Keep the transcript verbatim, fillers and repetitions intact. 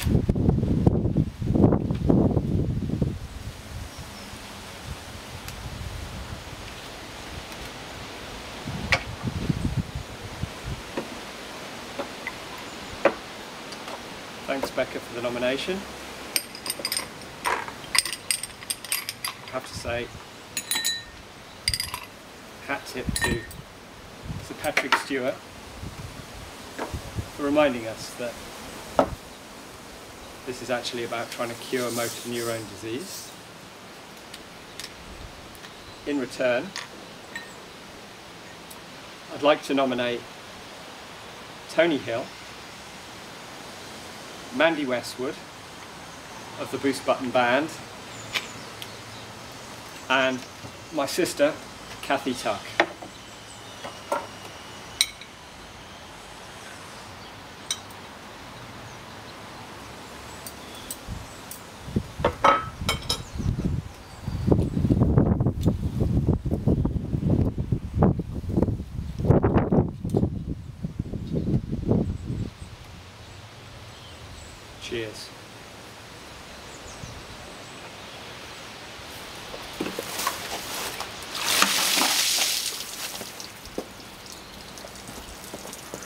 Thanks Becca for the nomination. I have to say, hat tip to Sir Patrick Stewart for reminding us that this is actually about trying to cure motor neurone disease. In return, I'd like to nominate Tony Hill, Mandy Westwood of the Boost Button Band, and my sister Kathy Tuck. Cheers.